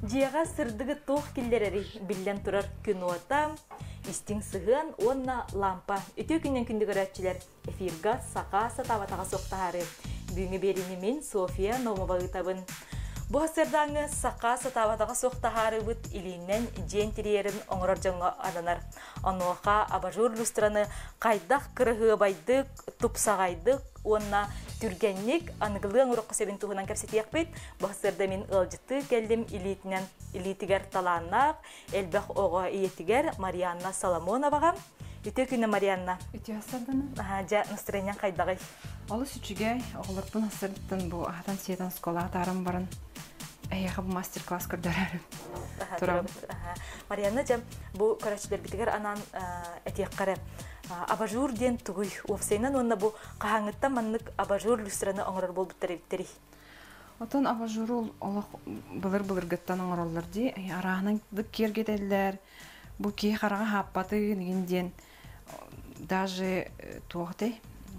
Дияға сырдығы тоқ келдерері білден тұрар күн ота, истин сығын, онна лампа. Өте күннен күнді көрәтчілер эфирға сақа сатаватаға соқтағары. Бүгінгі беріні мен София Номовағы табын. Бұл асырдаңы сақа сатаватаға соқтағары бұд илінен жен тірерін оңырар жаңға ананар. Ануаға абажур люстраны қайдақ кірігі байдық, тұпсағайдық, онна түргеннік анығылығын ұрыққы сөбін тұғынан кәпсеті яқпет. Бұл асырда мен ұлжыты кәлдім илитігер таланақ, әлбәқ оға иетігер Марианна Соломоноваға. Үте күні Марианна. Үте асырданы? Жа настроениан қайдағай. Олы сүчіге оғылырпын асырдын бұл ағатан сиетан скола атарым барын. Әйеға бұл мастер-класс көрдірәрім. Марианна жам бұл көрәтшілер бітігер анан әтек қары. Абажур ден тұғый. Офсайнан онна бұл қағаңытта маннық абажур люстраны оңырар бол бұттар ебіттері. Отын абажуру олық бұлыр-бұлыр ғыттан оңыралар дей. Арағынан дық кергетелілер. Бұл кей қараға хаппаты негінден даже туғыдай.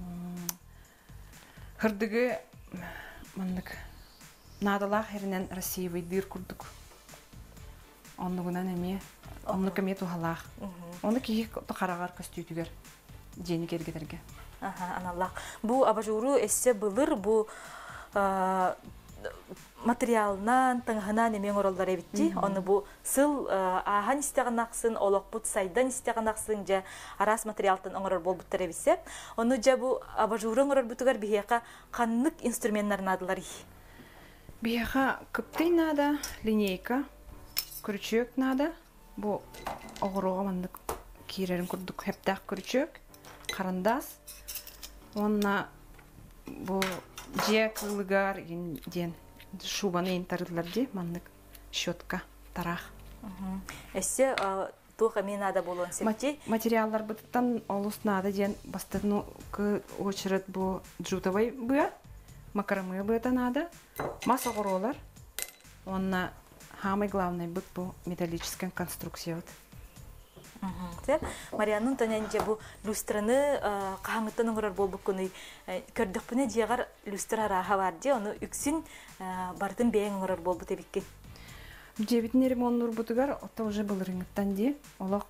Хырдығы маннық надалақ әрінен Россиявай дыр күрдік. Онығынан әме, онық әме туғалақ. Оны кей қарағар көстүйтігер жені кергетерге. Аналлақ. Бұл абажуру әссе бұлыр, бұл материалынан, таңғынан емен оралдар әбітті. Оны бұл сыл аған істеген ақсын, олық бұд сайдан істеген ақсын, жа арас материалтын оңырар бол бұттар әбітсе. Оны жа бұл абажурын орар бұтығар бігеға қанлық инструменттарын адылар. Бігеға күптей нада, линейка, күрчөк нада. Бұл оғыруға мандық кейрерін күрдік хептақ күрчөк, қарандас. Онына бұл жия қылығар ден шубаны ентарылар де, мандық шетка, тарақ. Әссе туға мен ада болуын септе? Материаллар бұтыттан олыс нада ден бастығыны очырыт бұл джутавай бұя, макарамы бұйта нада, мас оғыролар. Онына самый главный бұт бұл металлическая конструкция. Марианның төненде бұл люстраны қағаңыттан оңырар бол бұққыны көрдіқпіне деғар люстра раға бар де, оны үксін бардың бәйін оңырар бол бұт әбіккен. Жебітін ремон нұр бұтығар, отта уже бұл рыңыттан де, олақ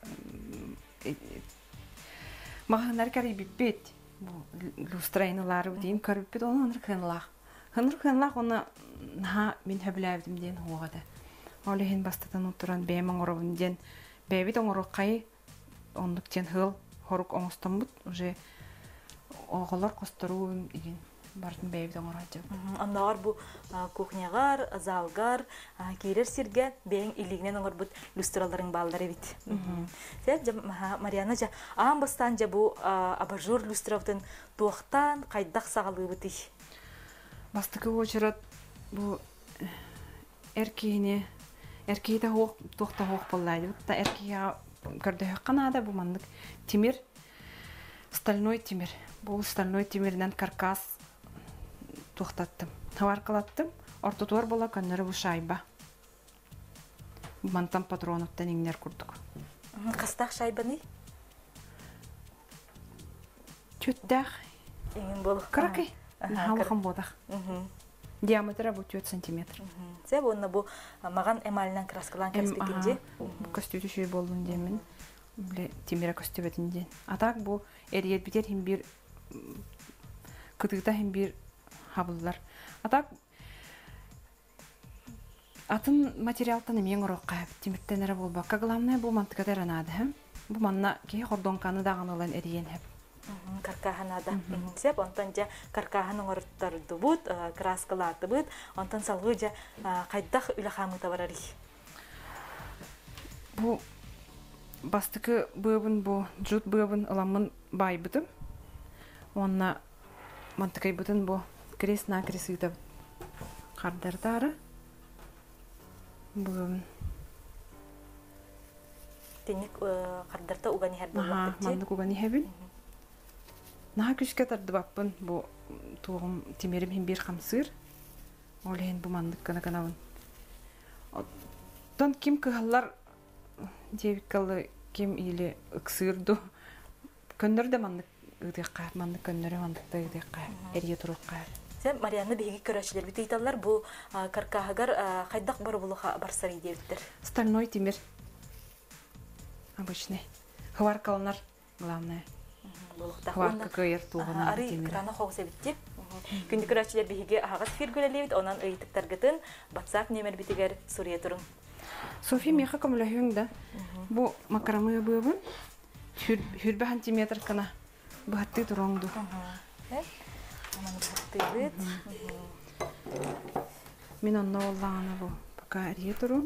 мағанар кәрі біппет, люстрайнылары дейін көріп бет, оны ұныр қынлақ. Хыныр қынлақ, оны мен хөбіләвдім ден оғады. Олеген бастатан отыран бәймің орабын ден, бәйбет оңырыққай, ондық ден хыл, хорық оңыстан бұд, уже оғылар қостыруым деген бардың бәйбет оңырады. Ондағар бұл кухнягар, залгар, кейрер сирге бәйін илігінен оңыр бұд люстраларын балдар әбет. Марианна жа, ағын бастан жа бұл абажур люстравтың туақтан қайдақ сағалығы бұты. Бастықы очырат бұл әркейіне, әркейді тоқта хоқ болайды. Әркейге көрді қанада бұл мандық темір, стальной темір. Бұл стальной темірінен каркас тоқтаттым. Тавар қылаттым, ортотуар бола көннері бұл шайба. Мантан патроноттан еңнер күрдік. Қастақ шайба не? Төттәқ. Еңін болу. Қырақай. Халықын бодақ. Диаметрі бұл 4 сантиметр. Сәбі оны бұл маған эмалінен краскалан кәспекенде? Көстеті шөй болуын демін. Темірі көстебетінде. Атақ бұл әрет бітер хембір күтігіта хембір хабылдар. Атақ атын материалтаны мен ұрыққа темірттен әрі болбаққа. Главное бұл мантықатар анады. Бұл манна кей хордонқаны дағын олан әріен әп. Каркаханада. Сеп, онтан жа каркахан оңырыттарды бұд, краскаларды бұд, онтан салғы жа қайдақ үлі қамыта барары. Бұл бастықы бұбын, бұл жұт бұбын ұламын бай бұдым. Онна мантықай бұдын бұл кресна кресыйда қардардары. Бұбын. Тенек қардарда ұғаны әр бұл вақытте? Мандық ұғаны әбіл. Наға күшке тарды баппын, бұл туғым темерім хем бір қамсыр. Олейін бұл мандық қана-қанауын. Тон кем кығалар девиккалы кем или ұқсырды. Көннер де мандық ұдық қайып, мандық көннері мандықта ұдық қайып, әрге тұрық қайып. Sen Marianna bihi körәчләр бит әйтәләр бу каркаһагар хайдак бар булуга барсар иде биттер. Стальной тимир. Обычный. Хваркалнар главное. Хварка көйер туган тимир. Арый крана хогысы битте. Күндү көрәчләр биһиге агас фиргүләле бит, онан ыйтыктаргытын WhatsApp номер битигәр сурия турын. София меха камлаһыңда. Бу макраме бубун. Хүрбе сантиметр кана. Бахты турыңду. Мен онна оллағаны бұл. Пока әрие тұру.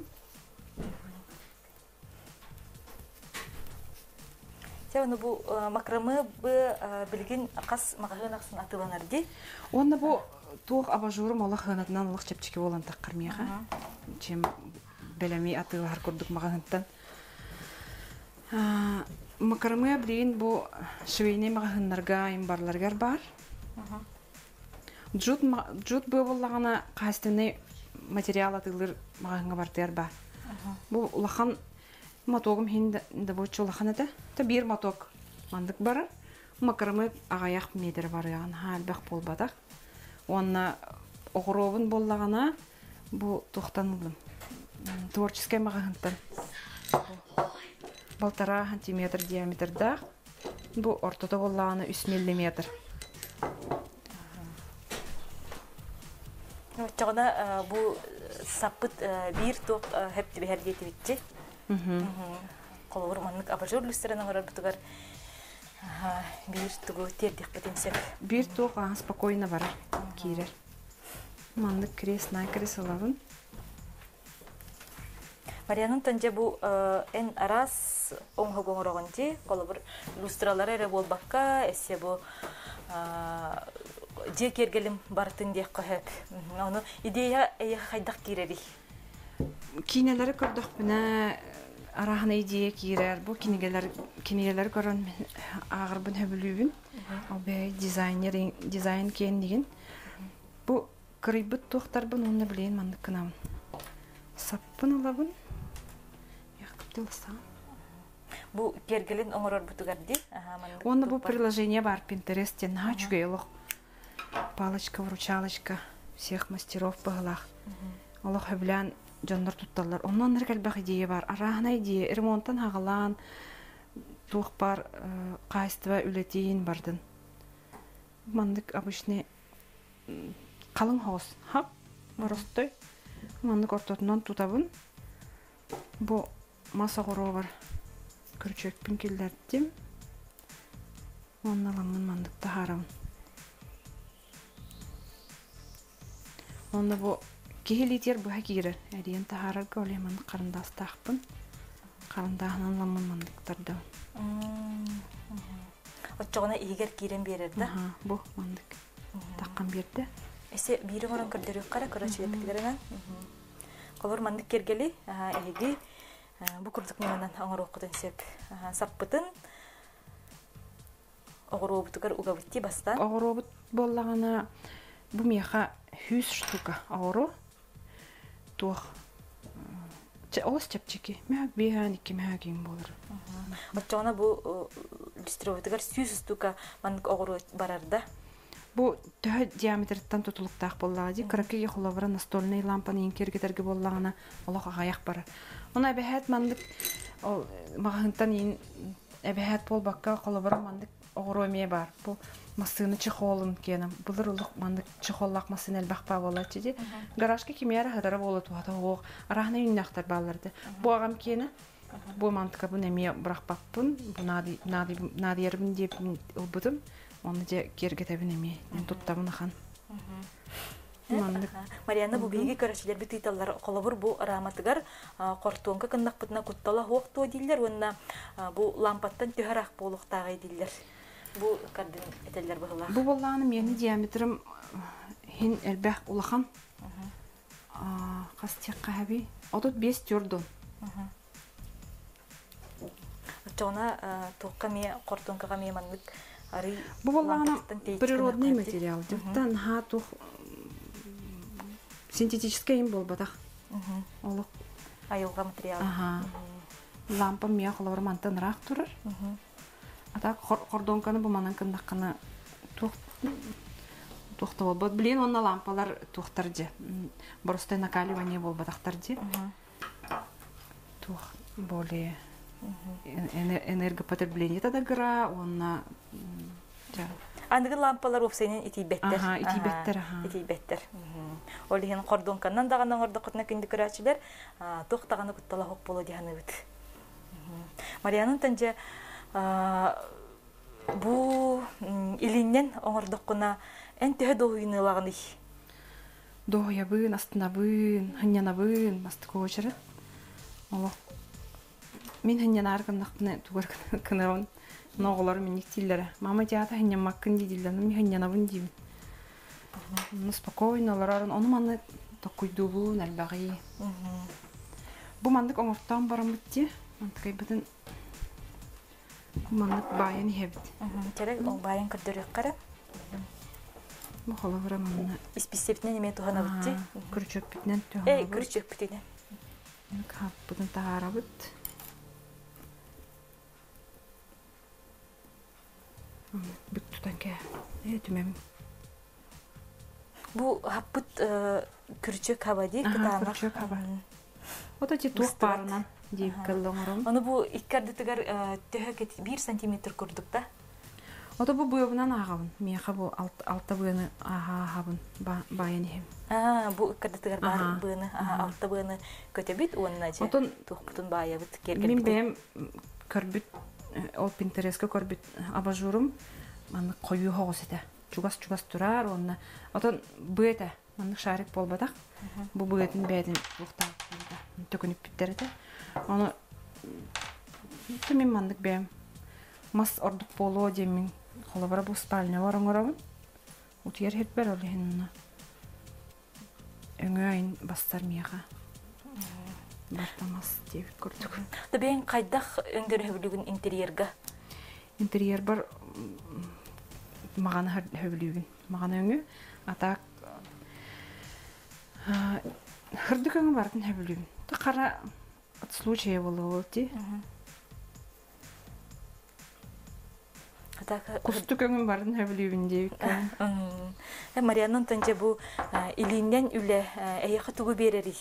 Сәуіні бұл макрамы білген қас мағағын ақсын атыланар де? Онна бұл туық абажурым олақ ғанатынан олық чепчеке болан таққар меға. Чем бәләмей атылағар көрдік мағағынттан. Макрамы білген бұл швейне мағағынларға имбарларғар бар. Джут боллағана қастыны материал атылыр мағанға бартығар бар. Бұл ұлақан матогым хенді бұлчы ұлақан әді. Бір матог мандық бары. Макрамы ағаяқ медір бар яғын әлбәқ болбадақ. Онына оғыробын боллағана бұл тоқтанылым. Творческай мағағынтан. 1,5 сантиметр диаметрдақ. Бұл ортода боллағана 3 миллиметр. Чоғына бұл саппыт бір тоқ әпті бәргеті бітті. Қолығыр маңнық абажор люстерінің ғырар бұтығар бір тұғы тердік бітінсек. Бір тоқ спокойно бара кейрер. Маңнық кресна крес алағын. Мариянын тәнде бұл ән арас оңғы қоңырағынде қолығыр люстралары әрі бол баққа, әсе бұл Дек ергелім бартын дек қағып. Оны идея қайдақ керері? Кинелері көрдік бұна арағына идея керер. Бұл кинелері көрін ағыр бұн өбілуін. Ол бәй дизайн кен деген. Бұл күрейбіт тоқтар бұн оны білейін маңдық қынауын. Саппын олабын. Яқыптыл саң. Бұл кергелін оңырар бұтығарды? Оны бұл приложение бар Pinterest'ен чүгейлік. Палочка-вручалочка всех мастеров бағылақ. Олық өбілән жондар тұтталар. Оннан әркәлбәқ идея бар. Арағына идея, ремонттан ағылан, туық бар, қайыстыва үлетейін бардын. Мандық обычный қалың хоз. Хап, барыстой. Мандық ортотынан тұтабын. Бұл маса ғыру бар. Күрчөкпін келдердім. Онналамын мандықта харамын. Онда бұл кейлетер бұға кейрер. Әрен тағарарға олемін қарындастақпын. Қарындағынан ламын мандықтарды. Отчоғына егер кейрен берерді? Бұл мандық. Таққан берді. Әсе бейрің орын көрдері қара көрәшілепіктерінен. Қолыр мандық кергелі, әйгі бұл күрдік менен аңыр оқыдың сеп. Саппытын оғыр обытығыр ұға бітті бастан. Оғыр обыт болағына бұл меға 100 штука ауру. Тух. Ос чапчики. Мәк бейхан икі мәк ең болыр. Отчоғына бұл дистроватығар 100 штука мандық оғыру барарда? Бұл төхі диаметрттан тұтылықтақ боллағы. Күрәкеге қолабыра настольный лампаны енкергетерге боллағына олық ағаяқ бары. Оны әбәхәт мандық мағынтан ең әбәхәт бол баққа қолабыра мандық оғыру әме бар. Бұл масыны чехолын кенем. Бұлыр ұлық мандық чехоллақ масын әлбәқпа болады деді. Гаражқа кемері ғадары болды туғата оғы. Арағына үйіннақтар балырды. Бұл ағам кені, бұл мандыққа бұн әме бұрақпақпын. Бұл надиербін деп ұлбыдым. Оны де кергетәбін әме. Тұттабын ақан. Марианна бұл бейгі көрәшілер біт ұйталар қолабыр бұл раматығар қортуынға қындақ бұтына құттала хоқты дейілер. Онына бұл лампаттан түйірақ болуқтағы дейілер. Бұл қардың әтелер бұғыла? Бұл болағаны мені диаметрім хен әлбәқ ұлақан. Қастек қағаби. Отыт 5 түрдін. Жоғына тұққа ме, қортуынға ме маңдық арый лампаттан бұл болағаны природный материал. Дұрттан ха тұқ синтетический им бол батах. Олық. Айылға материал. Лампа мия қолауыр мантан рақ тұрыр. Ата кордонканы бұл манан кындаққаны тухта болбот. Блин, онна лампалар тухтар же. Просто накаливание болбатактар же. Тух более энергопотребление тадагыра, онна Андыгы лампалар опсайнен итибеттер. Ага, итибеттер, ага. Итибеттер. Олиһин кордонканнан даганы ордокотна кинди көрәчилер, тохтаганы куттала хок боло диханыбыт. Мариянын танже бу илиннен оңордоккуна эн төһө доуйнылаганы. Доуябын, астынабын, хынянабын, мастыкоочары. Олох. Мен хынянаргыннакны тугар кынырын. Ноголар миник тилләре. Мама театр хынянмаккын дидилдән, мен хынянабын дибин. Спокойно ларарын, оны маны токуйдубу, нәлбәги. Бу мандык оңортан барам битти. Антыкай битен мандык баян хебит. Керек ол баян көрдөрөк кара. Бу холовра маны. Исписептен неме тухана битти. Күрчөк битнен тухана. Күрчөк битене. Кап бутын таарабыт. Бит тутанке. Түмем. Бу хаппыт күрчөк хабади кытана. Күрчөк хаба. Ота ти тух барынан дип кыллаңырым. Аны бу иккарды тигер төһө 1 см курдук да. Ота бу буйабынан агабын. Мияха бу алты буйны агабын баян хем. Бу иккарды тигер бар буйны, алты буйны көтөбит онна же. Тух бутун баябыт керген. Мин бем көрбүт ол Pinterest'ке көрбүт абажурум. Маны кою хогосыта. Чугас турар онна. Отон быйта, маны шарик болбадак. Бу быйтын бәдин бухта. Төкөнүп биттерде. Аны мен мандык бем. Мас ордук боло демин. Холобара бу спальня вараңырабын. Утер хет бер олехинна. Өңөйн бастар мияга. Бартамас деп көрдүк. Да бен кайдах өңдөрөбүлүгүн интерьерга. Интерьер бар магана хөбүлүгүн. Магана өңө атак хырдык өңө бардын хөбүлүгүн. Та кара случай болду ти. Атак кустук өңө бардын хөбүлүгүн деп. Мариянын танже бу илинен үле эйха тугу берери.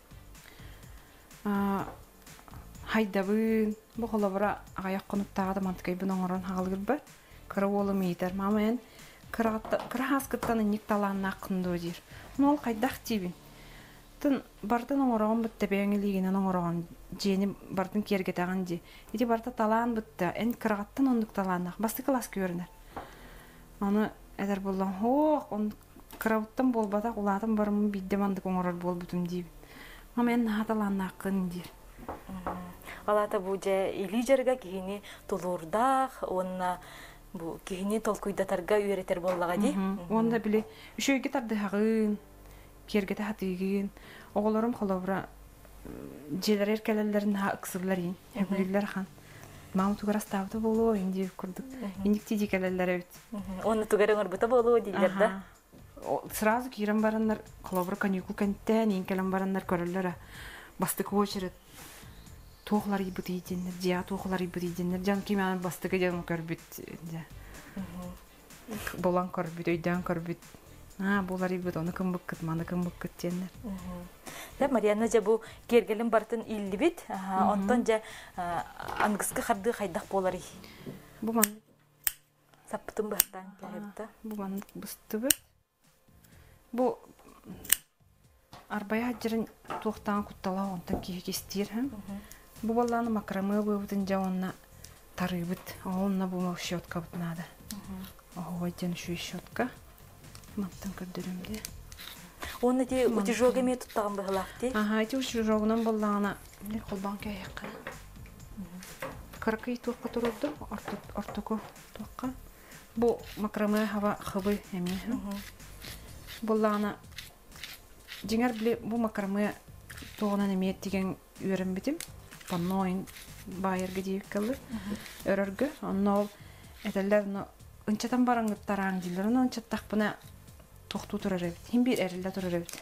Хайдабын бу холобра аяк конуптагы мантыкай бун оңорон хагалгыр бар. Караволы мейтер мамаен кырахаскыттан ник таланна кынды дир. Нол кайдак тибин. Тын бардын оңорон битте беңилигинен оңорон жени бардын керге таган ди. Ити барда талан битте эн кырагаттан ондук таланна. Басты класс көрүнөр. Аны эдер боллан хох он кырауттан болбата улатын барымын бидде мандык оңорор болбутум дибин. Мамаен хаталанна кын дир. Алата бу же или жерге кихини тулурдах, онна бу кихини толкуйдатарга үйретер боллага ди. Онда биле үшөйгө тардыгын, кергете хатыгын, оголорум холобра желер эркелелерин ха ыксырларын, эблилер хан. Маму тугара ставты болоо инди курдук. Индик тидикелелер эбит. Онна тугара орбута болоо дилер да. Сразу кирен барандар холобра каникул кенттен инкелен барандар көрөллөр. Бастык очерет. Тоғлар ибыт иденнер, жа тоғлар ибыт иденнер. Жан кемен бастыгы жан көрбүт. Болан көрбүт, өйдөн көрбүт. Болар ибыт, оны кым быккыт, маны кым быккыт деннер. Марияна жа бу кергелин бартын илли бит. Онтон жа ангыскы харды хайдак болар. Бу ман саппытын бартан келебит. Бу ман быстыбы. Бу арбая жырын тоқтан куттала онтан кестер. Бу баланы макраме быбытын жауынна тарыбыт. Онна бу мау щетка быт надо. Ойден шу щетка. Маттан көрдөрүмде. Онна де утижога ме туттаган быгылакти. Эти утижогунан баллана не колбан кайыкка. Каракай туққа турду, ортуку туққа. Бу макраме хава хыбы эми. Баллана жеңер биле бу макраме тоғынан эмет деген үйрен битим. Панноин байыргы дейіп калды. Өрөргө, оннол этелер ынчатан бараңыттараң дилер. Оны ынчаттақ бұна тоқту тұрар эбит. Хим бир эрилде тұрар эбит.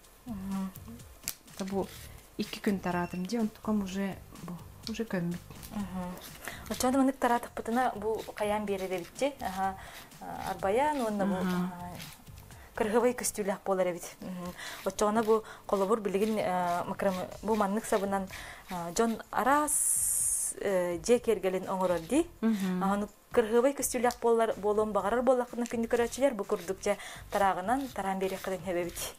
Бу 2 күн таратым де, онтукам уже көмбит. Очоны мынык таратық бұтына бу қаян береді битче. Арбаян, онна бу кыргыбай көстүләк болар бит. Очона бу колобур билигин макрам бу маннык сабынан Джон Арас жекергелин оңорор ди. Аны кыргыбай көстүләк болар болон багарар болакны күндү көрөчүлөр бу курдукча тарагынан таран бери кылын хебебит.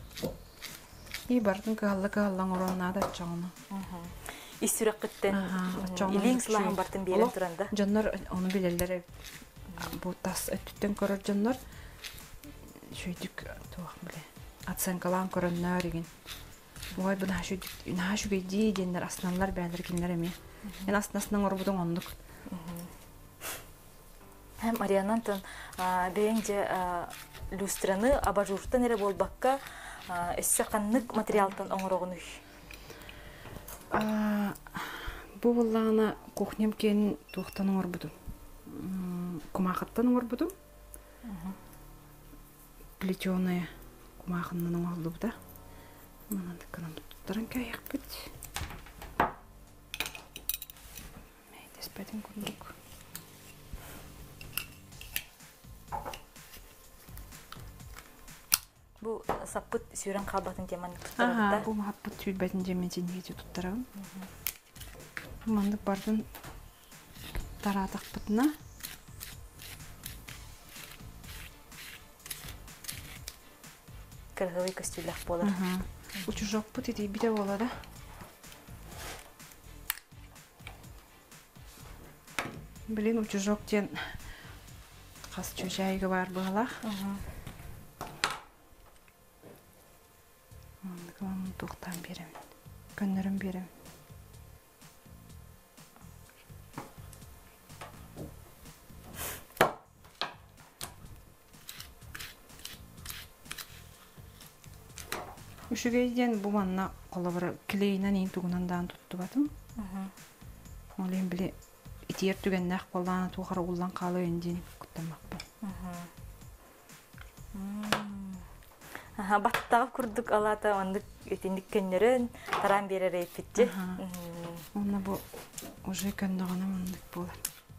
И бардын каллан оронада чоңну. Исүрөк кыттен илиң сылаһын бартын берен туранда. Жоннор оны билелер. Бу тас өттүтөн көрөр жоннор. Шүйдүк туак биле. Оценкалан көрөннөр деген. Ой бу нашугай ди дендер асланлар бәлер кинлер эми. Мен аснасының орбудун ондук. Һәм Арианантан бәйенже люстраны абажуртан эре болбакка эссе каннык материалтан оңорогуну. Бу буллана кухням кен тухтан орбудум. Кумахаттан орбудум. Плетёная кумахыннан оңолду. Мына дыканам туттаран каяк бит. Мейдес бәден күндүк. Бу саппыт сүйрен кабатын теманы туттарда. Бу махаппыт сүйбәтин жемен жеңге туттарам. Мандык бардын таратакпытына. Кыргыбай көстүләк болар. Учужок пут ити биде болада. Блин, учужок тен кас чужайга бар бала. Мандык токтан берем. Көннөрүм берем. Ушугейден бу манна колобура клейнен ин тугунандан тутту батым. Олен биле итер түгеннак болана тугара уллан калы эндин куттамак бу. Баттагы курдук алата андык этиндик көннөрөн таран берер эпитти. Онна бу уже көндөгөнө мындык болар.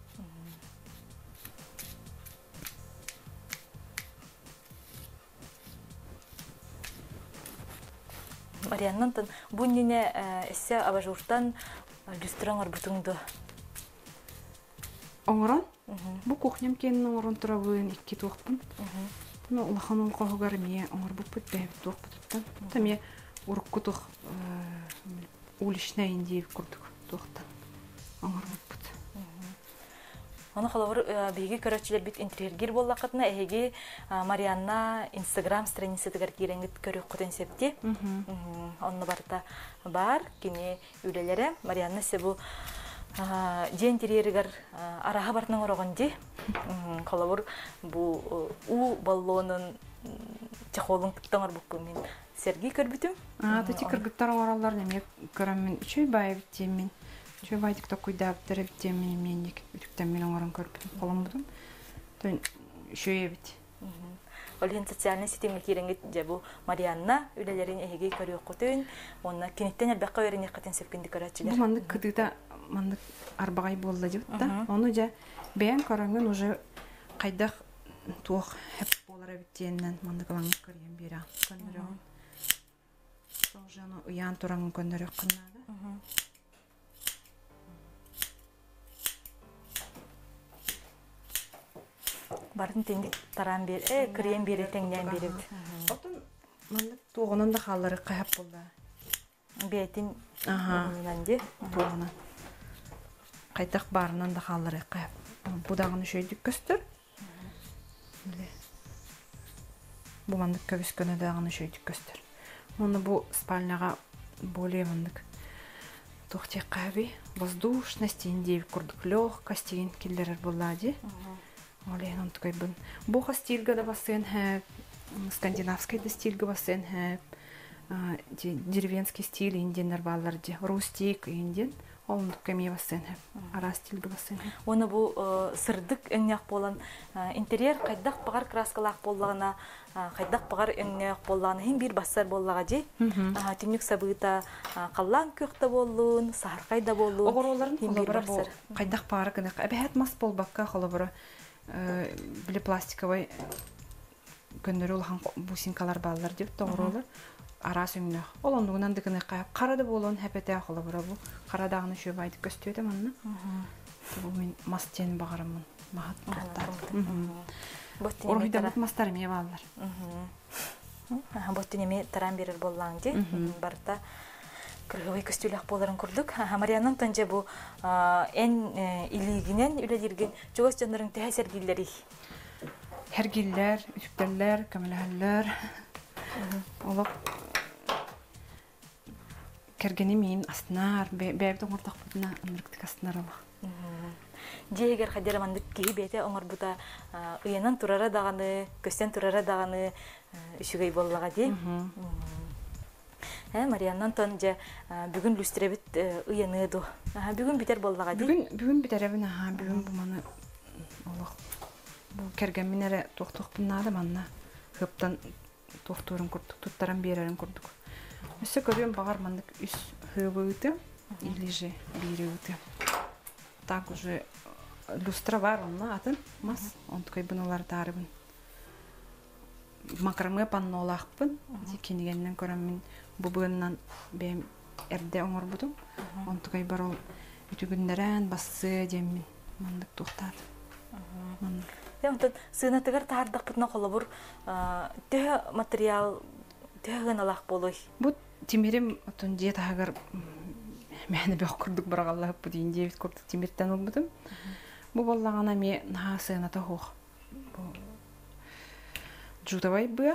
Марианнантан бу нене эссе абажуртан люстраңар бутуңду. Оңорон? Бу кухням кенин оңорон тура буын 2 туакпын. Ну, улаханын кохугар мие оңор бу пут бэбит туак бутуттан. Тамие урукку тух уличная индиев курдук туактан. Оңор бу пут. Аны халавыр биги көрөчүлөр бит интерьергер боллакытына эги Марианна Instagram страницасыгар киренгит көрүк кутен септи. Онны барта бар кини үлелере Марианна себу же интерьергер арага бартынан орогонди. Халавыр бу у баллонун чахолун туттаңар букку мен Сергей көрбүтүм. Тати кыргыттар ораллар неме көрөм мен үчөй байып темин. Чөй байдык та куйдап тереп темин менник үтүктен мен оңорон көрүп колом будум. Төн шөй бит. Олен социальный сетемге киренгит жабу Марианна үлелерин эги көрүк кутун. Онна кинеттен албакка берене катын сепкинди көрөчүлөр. Бу мандык кыдыда мандык арбагай болду деп да. Ону жа бен көрөнгөн уже кайдак туох хеп болара биттенен мандык алаңы көргөн бери көндөрөм. Тоже аны уян турангын көндөрөк кынады. Бардын тендик таран бер, крем бере теңден бере. Отун мандык тугунун да халлары каяп болду. Бетин нанди тугуна. Кайтак барынан да халлары каяп. Будагын шөйдүк көстөр. Бу мандык көбүскөнө дагы шөйдүк көстөр. Муну бу спальняга более мандык. Тохте каби, воздушность индиев курдук лёгкость деген киллер боллади. Олен он такой был. Буха стильга да бассейн хэп, скандинавский да стильга бассейн хэп, деревенский стиль индиен нарвалларди, рустик индиен, он такой ми бассейн хэп, ара стильга бассейн хэп. Оны бу сырдык эңнек болан интерьер кайдак багар краскалак боллагына, кайдак багар эңнек боллагына хим бир бассар боллага жи. Түнүк сабыта каллан көктө боллун, саркайда боллун. Огоролларын холобра бу кайдак багар гына. Абет мас болбакка холобра. Биле пластиковый көндөрү улахан бусинкалар баллар деп тоғыролар. Ара сөңнөх. Ол ондугунан дыкыны карады болон хепете ахылы бура бу. Карадагыны шөп айтып көстөдө манна. Бу мен мастен багарамын. Махат болтат. Оргида бут мастар эме баллар. Боттун эме таран берер боллаң ди. Барта кыргыбай көстүлөк боларын курдук. Мариянын тонже бу эн илигинен үледирген жогос жандырың тәсергиллери. Хергиллер, үтүктерлер, камелаллер. Олок кергени мен астнар, бәбдің ортақ бұдына ұнырықтық астнар олық. Жегер қадерамандық кейі бәйті оңыр бұда ұянан тұрара дағаны, көстен тұрара дағаны үшігей боллаға дей. Марияннан тон же бүгін люстребіт ұяны ду. Бүгін бітер боллаға дей? Бүгін бітер әбін, бүгін бұманы олық. Бұл керген менері тоқтық бұнады манна. Хыптан тоқтуырын күрдік, тұттаран берерін күрдік. Үсі көрген бағар мандық үс хыбы үті, или же бері үті. Так уже люстра бар онна атын, мас, он тұқай бұналар тарыбын. Макраме панны олақпын, кенегеннен көрім мен бұбығынан бәйім әрде оңыр бұдым. Он тұқай бар ол үтігіндерін басы демін мандық тоқтады. Онтон сыынатыгар таардак бутна қолы бұр төхі материал төхіген алақ болой. Бұд темерім отын же тағығар мәні бәқ күрдік барағаллағы бұд ең девет күрдік темерттен ол бұдым. Бұ боллағана ме наға сыыната хоқ. Жудавай бұя.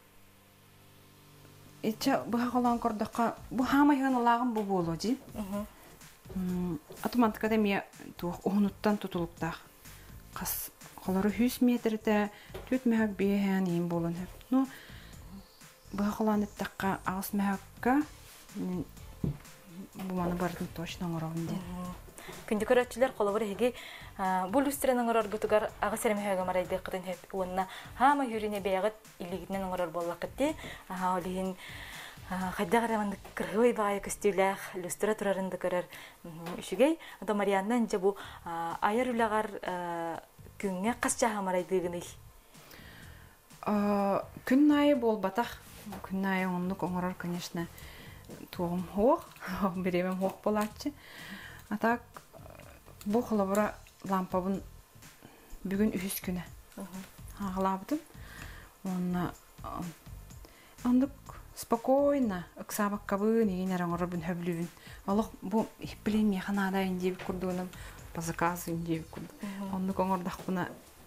Етчі бұға қолан күрдіққа бұ хамайған алағын бұ болу де. Атымантықада ме оғынуттан тұтылықтақ. Қас қолары 100 метрді төт мәхәк бейхән ең болын әп. Ну, бұға қолан әттіққа ағыс мәхәкқа бұманы бардың точно аңырауын ден. Күнді көрәтшілер қолы бір әге бұл үстерен аңырар бұтығар ағыс әрмәхәгі марайды қытын әп. Онына хама хүріне бәйғыт илігінен аңырар болақ қытте. Олейін қайда қараманды кіргөй бағай көстіләқ, люстра тұрарынды көрер үшігей. Ото Марияннан же бұл айыр үлағар күнге қас жаға марайдығыны? Күн айы бол батақ. Күн айы оңлық оңырар, конечно, туғым хоқ, біремем хоқ болатшы. Атақ, бұл қолабыра лампабын бүгін үхіз күні ағылабыдым. Ондық спокойно, ықсабақ қабын, еген әраңыры бүн хөблюбін. Олық, бұл білем механада үндебі күрдуыным, базаказы үндебі күрді. Ондық оңырдақ бұна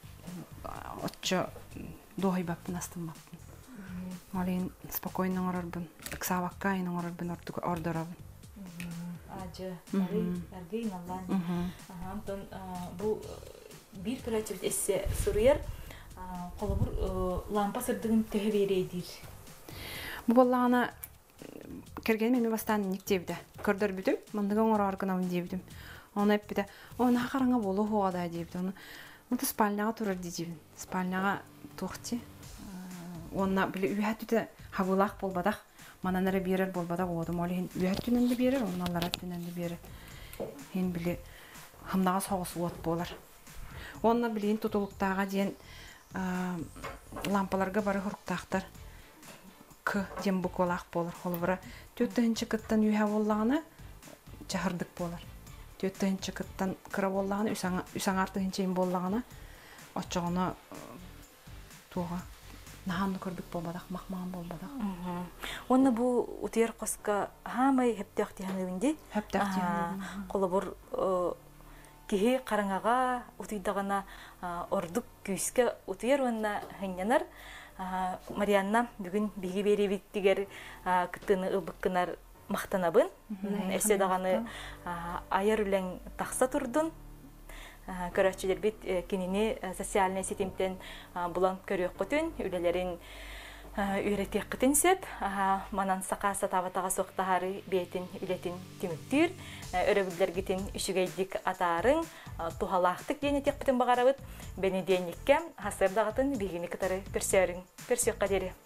отчо доғай баппын, астын баппын. Олейін спокойно оңырыр бұн, ықсабаққа ен оңырыр бұн ордырабын. Acı, ergeyin Allah'ın. Bu bir kraliçe esse soruyor. Kolabur lampa sırdığın töhvereydir. Bu bollağına kergenim emi bastan niktebdi. Kördür büdüm, mandıga oңыр argınavın debdim. Onu hep bir de, o naha karanga bolu hoğada debdi. Onu da spalnağa turur diyeceğim. Spalnağa toxti. Ona bile ühet üte havulaq bolbadaq. Mananara берер болбадақ одым. Олы хен үйәт түненді берер, оңналар түненді берер. Хен біле хымнаға соғыс от болар. Онна білейін тұтылықтаға дейін лампаларға бары құрықтақтар к дем бұқолақ болар. Олы бұра төттіхінші кыттан үйә болағына жағырдық болар. Төттіхінші кыттан кыра болағына, үсаңартығыншейін болағына отчығына туға. Нахамны көрдік болбадақ, мақмаған болбадақ. Оны бұл ұтыер қосқа хамай хептіяқ дейінді? Хептіяқ дейінді. Қолы бұр кеге қараңаға ұтыйдағына ордық күйіске ұтыер онына хәңненар. Мариянна бүгін бейге бері біттігер күттіні ұбыққынар мақтанабын. Әседағаны айар үләң тақса тұрдың. Көрәтшілер бит кеніне социальный сетімтен бұлан көрек құтын, үлелерін үйретек құтын сөп, манан сақаса табатаға соқтағары бейтін үлетін түміктір, өребілдер кетін үшігейдік атарың, тухалақтық денетек құтын бағарабыд, бәне денеккем, хасырдағытын бейгені кітары персиоқ қадері.